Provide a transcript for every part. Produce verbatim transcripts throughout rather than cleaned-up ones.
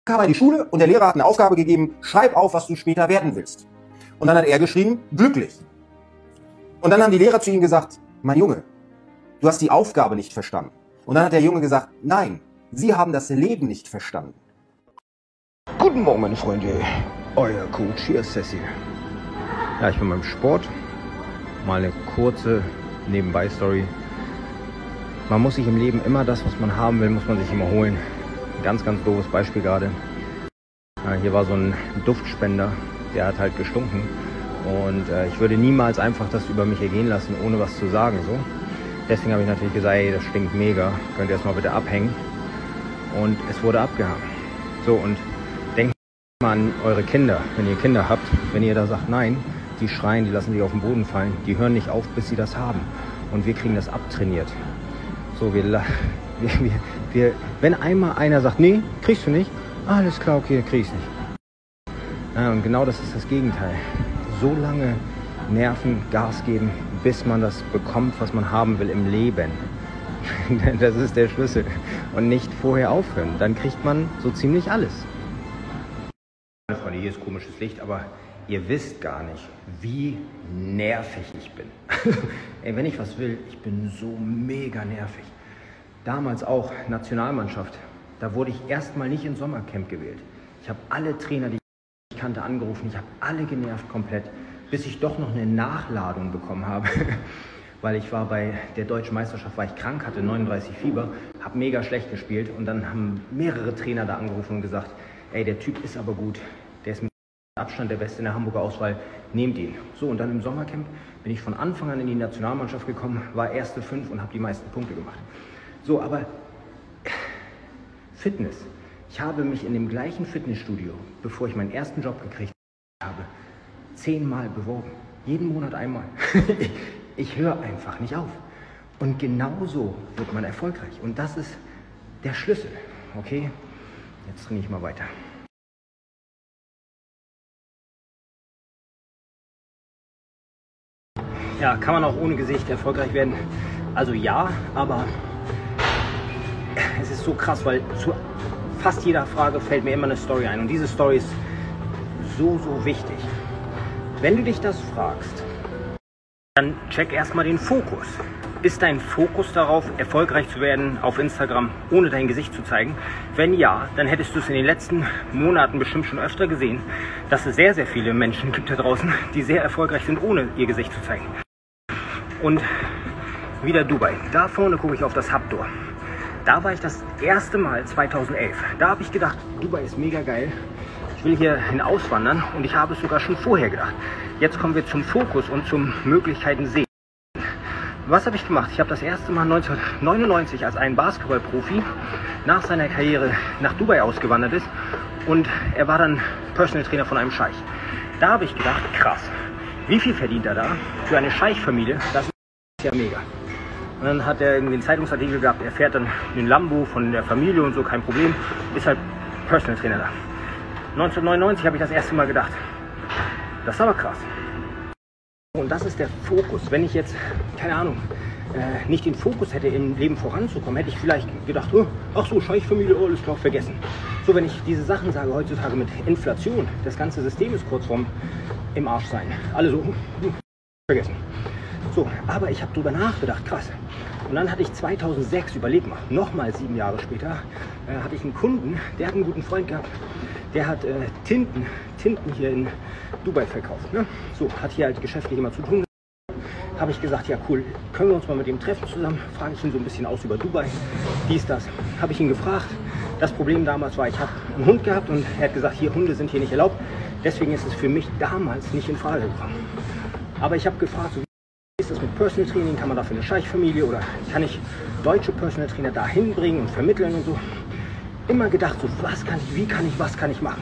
kam er in die Schule und der Lehrer hat eine Aufgabe gegeben, schreib auf, was du später werden willst. Und dann hat er geschrieben, glücklich. Und dann haben die Lehrer zu ihm gesagt, mein Junge, du hast die Aufgabe nicht verstanden. Und dann hat der Junge gesagt, nein, Sie haben das Leben nicht verstanden. Guten Morgen, meine Freunde. Euer Coach, hier ist Cecil. Ja, ich bin beim Sport. Mal eine kurze Nebenbei-Story. Man muss sich im Leben immer das, was man haben will, muss man sich immer holen. Ein ganz, ganz doofes Beispiel gerade. Ja, hier war so ein Duftspender, der hat halt gestunken. Und äh, ich würde niemals einfach das über mich ergehen lassen, ohne was zu sagen. So. Deswegen habe ich natürlich gesagt, ey, das stinkt mega. Könnt ihr das mal bitte abhängen? Und es wurde abgehangen. So, und denkt mal an eure Kinder, wenn ihr Kinder habt. Wenn ihr da sagt, nein, die schreien, die lassen sich auf den Boden fallen. Die hören nicht auf, bis sie das haben. Und wir kriegen das abtrainiert. So, wir, wir, wir, wir, wenn einmal einer sagt, nee, kriegst du nicht, alles klar, okay, krieg ich's nicht. Ja, und genau das ist das Gegenteil. So lange nerven, Gas geben, bis man das bekommt, was man haben will im Leben. Das ist der Schlüssel. Und nicht vorher aufhören. Dann kriegt man so ziemlich alles. Freunde, hier ist komisches Licht, aber ihr wisst gar nicht, wie nervig ich bin. Ey, wenn ich was will, ich bin so mega nervig. Damals auch Nationalmannschaft. Da wurde ich erstmal nicht ins Sommercamp gewählt. Ich habe alle Trainer, die ich kannte, angerufen. Ich habe alle genervt komplett, bis ich doch noch eine Nachladung bekommen habe. Weil ich war bei der deutschen Meisterschaft, war ich krank, hatte neununddreißig Fieber, habe mega schlecht gespielt. Und dann haben mehrere Trainer da angerufen und gesagt, ey, der Typ ist aber gut. Der ist mit Abstand der Beste in der Hamburger Auswahl, nehmt ihn. So, und dann im Sommercamp bin ich von Anfang an in die Nationalmannschaft gekommen, war erste fünf und habe die meisten Punkte gemacht. So, aber Fitness. Ich habe mich in dem gleichen Fitnessstudio, bevor ich meinen ersten Job gekriegt habe, zehnmal beworben. Jeden Monat einmal. Ich höre einfach nicht auf. Und genauso wird man erfolgreich. Und das ist der Schlüssel. Okay? Jetzt trainiere ich mal weiter. Ja, kann man auch ohne Gesicht erfolgreich werden? Also ja, aber es ist so krass, weil zu fast jeder Frage fällt mir immer eine Story ein. Und diese Story ist so, so wichtig. Wenn du dich das fragst, dann check erstmal den Fokus. Ist dein Fokus darauf, erfolgreich zu werden auf Instagram, ohne dein Gesicht zu zeigen? Wenn ja, dann hättest du es in den letzten Monaten bestimmt schon öfter gesehen, dass es sehr, sehr viele Menschen gibt da draußen, die sehr erfolgreich sind, ohne ihr Gesicht zu zeigen. Und wieder Dubai. Da vorne gucke ich auf das Hubdoor. Da war ich das erste Mal zweitausendelf. Da habe ich gedacht, Dubai ist mega geil. Ich will hierhin auswandern und ich habe es sogar schon vorher gedacht. Jetzt kommen wir zum Fokus und zum Möglichkeiten sehen. Was habe ich gemacht? Ich habe das erste Mal neunzehnhundertneunundneunzig, als ein Basketballprofi nach seiner Karriere nach Dubai ausgewandert ist und er war dann Personal Trainer von einem Scheich. Da habe ich gedacht, krass, wie viel verdient er da für eine Scheichfamilie? Das ist ja mega. Und dann hat er irgendwie einen Zeitungsartikel gehabt, er fährt dann den Lambo von der Familie und so, kein Problem, ist halt Personal Trainer da. neunzehnhundertneunundneunzig habe ich das erste Mal gedacht, das ist aber krass. Und das ist der Fokus. Wenn ich jetzt, keine Ahnung, äh, nicht den Fokus hätte, im Leben voranzukommen, hätte ich vielleicht gedacht, oh, ach so, Scheichfamilie, oh, alles klar, vergessen. So, wenn ich diese Sachen sage heutzutage mit Inflation, das ganze System ist kurz vorm im Arsch sein. Alle so, hm, vergessen. So, aber ich habe drüber nachgedacht, krass. Und dann hatte ich zweitausendsechs, überleg mal, nochmal sieben Jahre später, äh, hatte ich einen Kunden, der hat einen guten Freund gehabt, der hat äh, Tinten, Tinten hier in Dubai verkauft. Ne? So, hat hier halt geschäftlich immer zu tun. Habe ich gesagt, ja cool, können wir uns mal mit dem treffen zusammen? Frage ich ihn so ein bisschen aus über Dubai, dies, das. Habe ich ihn gefragt. Das Problem damals war, ich habe einen Hund gehabt und er hat gesagt, hier, Hunde sind hier nicht erlaubt. Deswegen ist es für mich damals nicht in Frage gekommen. Aber ich habe gefragt, so, wie ist das mit Personal Training? Kann man dafür eine Scheichfamilie oder kann ich deutsche Personal Trainer dahin bringen und vermitteln und so? Immer gedacht, so, was kann ich, wie kann ich, was kann ich machen?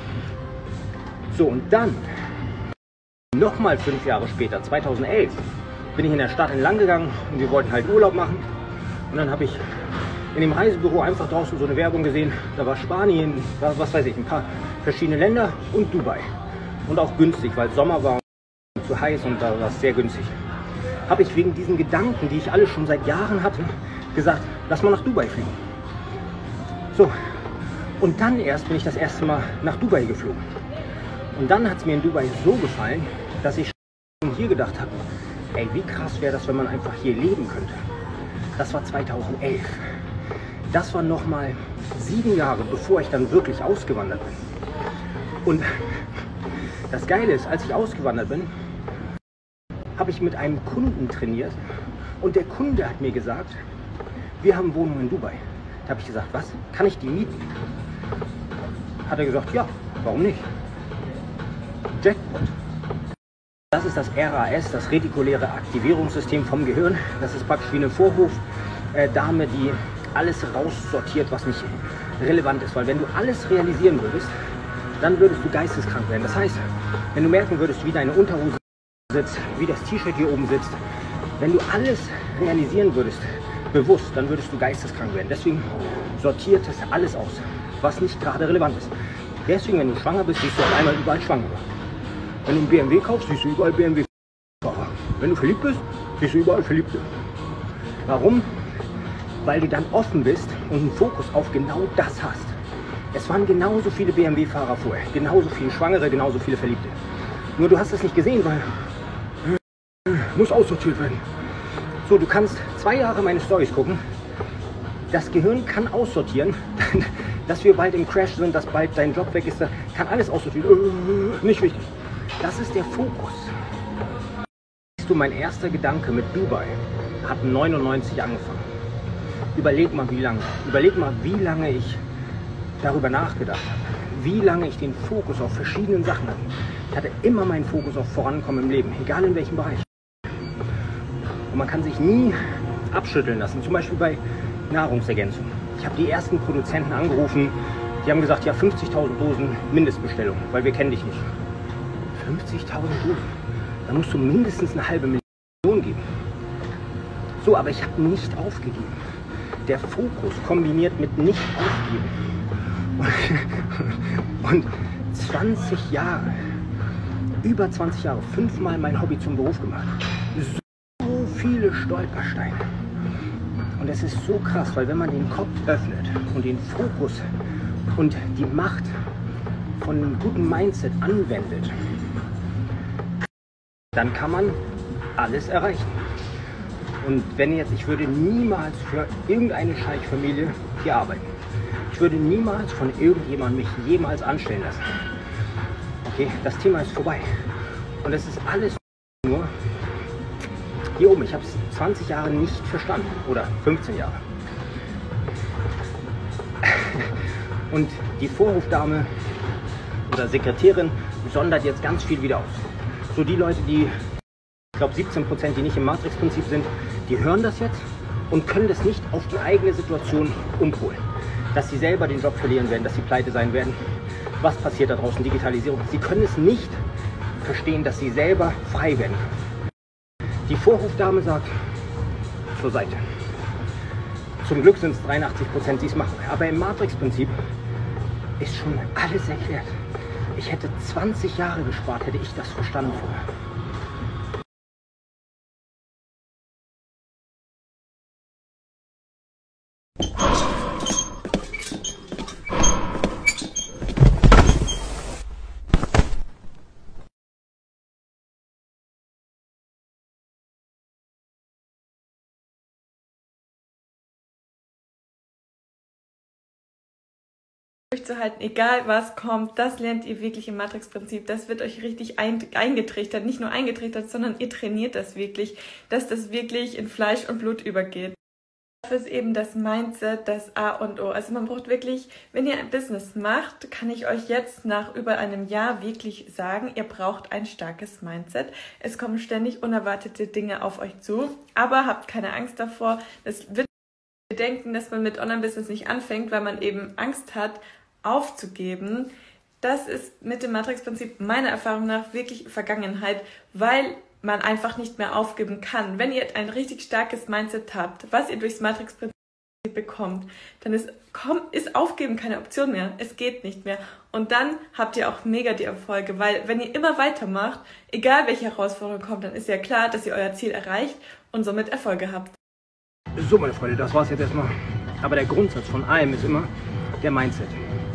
So, und dann, nochmal fünf Jahre später, zweitausendelf, bin ich in der Stadt entlang gegangen und wir wollten halt Urlaub machen. Und dann habe ich in dem Reisebüro einfach draußen so eine Werbung gesehen. Da war Spanien, was, was weiß ich, ein paar verschiedene Länder und Dubai. Und auch günstig, weil Sommer war und zu heiß und da war es sehr günstig. Habe ich wegen diesen Gedanken, die ich alle schon seit Jahren hatte, gesagt, lass mal nach Dubai fliegen. So, Und dann erst bin ich das erste Mal nach Dubai geflogen. Und dann hat es mir in Dubai so gefallen, dass ich schon hier gedacht habe, ey, wie krass wäre das, wenn man einfach hier leben könnte. Das war zweitausendelf. Das war nochmal sieben Jahre, bevor ich dann wirklich ausgewandert bin. Und das Geile ist, als ich ausgewandert bin, habe ich mit einem Kunden trainiert und der Kunde hat mir gesagt, wir haben Wohnungen in Dubai. Da habe ich gesagt, was? Kann ich die mieten? Hat er gesagt, ja, warum nicht? Jackpot. Das ist das R A S, das retikuläre Aktivierungssystem vom Gehirn. Das ist praktisch wie eine Vorhofdame, die alles raussortiert, was nicht relevant ist. Weil wenn du alles realisieren würdest, dann würdest du geisteskrank werden. Das heißt, wenn du merken würdest, wie deine Unterhose sitzt, wie das T-Shirt hier oben sitzt, wenn du alles realisieren würdest, bewusst, dann würdest du geisteskrank werden. Deswegen sortiert es alles aus, was nicht gerade relevant ist. Deswegen, wenn du schwanger bist, siehst du auf einmal überall Schwangere. Wenn du einen B M W kaufst, siehst du überall B M W-Fahrer. Wenn du verliebt bist, siehst du überall Verliebte. Warum? Weil du dann offen bist und einen Fokus auf genau das hast. Es waren genauso viele B M W-Fahrer vorher, genauso viele Schwangere, genauso viele Verliebte. Nur du hast es nicht gesehen, weil äh, muss aussortiert werden. So, du kannst zwei Jahre meine Storys gucken. Das Gehirn kann aussortieren, dass wir bald im Crash sind, dass bald dein Job weg ist, kann alles aussortieren. Äh, nicht wichtig. Das ist der Fokus. Siehst du, mein erster Gedanke mit Dubai hat neunundneunzig angefangen. Überleg mal, wie lange. Überleg mal, wie lange ich darüber nachgedacht habe. Wie lange ich den Fokus auf verschiedenen Sachen hatte. Ich hatte immer meinen Fokus auf Vorankommen im Leben, egal in welchem Bereich. Und man kann sich nie abschütteln lassen, zum Beispiel bei Nahrungsergänzung. Ich habe die ersten Produzenten angerufen, die haben gesagt, ja, fünfzigtausend Dosen Mindestbestellung, weil wir kennen dich nicht. fünfzigtausend Dosen? Da musst du mindestens eine halbe Million geben. So, aber ich habe nicht aufgegeben. Der Fokus kombiniert mit nicht aufgeben. Und, und zwanzig Jahre, über zwanzig Jahre, fünfmal mein Hobby zum Beruf gemacht. So viele Stolpersteine. Und es ist so krass, weil wenn man den Kopf öffnet und den Fokus und die Macht von einem guten Mindset anwendet, dann kann man alles erreichen. Und wenn jetzt, ich würde niemals für irgendeine Scheichfamilie hier arbeiten. Ich würde niemals von irgendjemandem mich jemals anstellen lassen. Okay, das Thema ist vorbei. Und es ist alles nur hier oben. Ich habe es zwanzig Jahre nicht verstanden. Oder fünfzehn Jahre. Und die Vorhofdame oder Sekretärin sondert jetzt ganz viel wieder aus. So die Leute, die, ich glaube siebzehn Prozent, die nicht im Matrix-Prinzip sind, die hören das jetzt und können das nicht auf die eigene Situation umpolen. Dass sie selber den Job verlieren werden, dass sie pleite sein werden. Was passiert da draußen? Digitalisierung. Sie können es nicht verstehen, dass sie selber frei werden können. Die Vorhofdame sagt, zur Seite. Zum Glück sind es dreiundachtzig Prozent, die es machen. Aber im Matrix-Prinzip ist schon alles erklärt. Ich hätte zwanzig Jahre gespart, hätte ich das verstanden vorher. Durchzuhalten, egal was kommt, das lernt ihr wirklich im Matrix-Prinzip. Das wird euch richtig ein, eingetrichtert, nicht nur eingetrichtert, sondern ihr trainiert das wirklich, dass das wirklich in Fleisch und Blut übergeht. Dafür ist eben das Mindset das A und O. Also man braucht wirklich, wenn ihr ein Business macht, kann ich euch jetzt nach über einem Jahr wirklich sagen, ihr braucht ein starkes Mindset. Es kommen ständig unerwartete Dinge auf euch zu, aber habt keine Angst davor. Es wird denken, dass man mit Online-Business nicht anfängt, weil man eben Angst hat, aufzugeben. Das ist mit dem Matrix-Prinzip meiner Erfahrung nach wirklich Vergangenheit, weil man einfach nicht mehr aufgeben kann. Wenn ihr ein richtig starkes Mindset habt, was ihr durchs Matrix-Prinzip bekommt, dann ist, komm, ist Aufgeben keine Option mehr. Es geht nicht mehr. Und dann habt ihr auch mega die Erfolge, weil wenn ihr immer weitermacht, egal welche Herausforderung kommt, dann ist ja klar, dass ihr euer Ziel erreicht und somit Erfolge habt. So, meine Freunde, das war's jetzt erstmal. Aber der Grundsatz von allem ist immer der Mindset.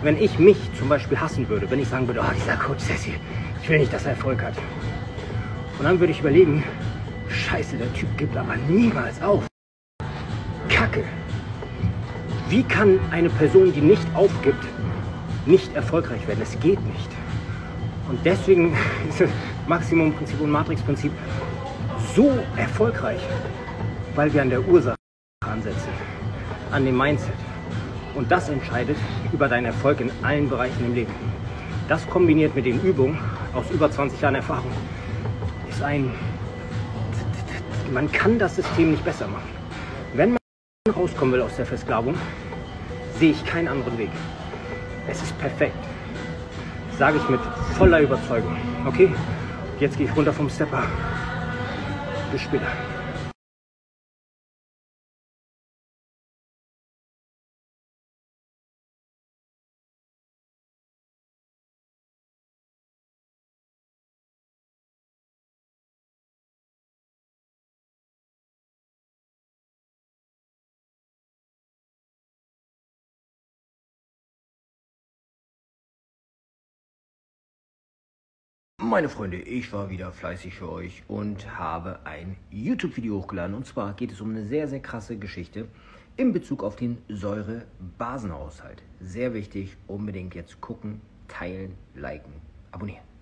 wenn ich mich zum Beispiel hassen würde, wenn ich sagen würde, oh, dieser Coach Cecil, ich will nicht, dass er Erfolg hat. Und dann würde ich überlegen, scheiße, der Typ gibt aber niemals auf. Kacke. Wie kann eine Person, die nicht aufgibt, nicht erfolgreich werden? Es geht nicht. Und deswegen ist das Maximumprinzip und Matrixprinzip so erfolgreich, weil wir an der Ursache ansetzen, an dem Mindset. Und das entscheidet über deinen Erfolg in allen Bereichen im Leben. Das kombiniert mit den Übungen aus über zwanzig Jahren Erfahrung ist ein... Man kann das System nicht besser machen. Wenn man rauskommen will aus der Versklavung, sehe ich keinen anderen Weg. Es ist perfekt. Sage ich mit voller Überzeugung. Okay? Jetzt gehe ich runter vom Stepper. Bis später. Meine Freunde, ich war wieder fleißig für euch und habe ein YouTube-Video hochgeladen. Und zwar geht es um eine sehr, sehr krasse Geschichte in Bezug auf den Säure-Basen-Haushalt. Sehr wichtig, unbedingt jetzt gucken, teilen, liken, abonnieren.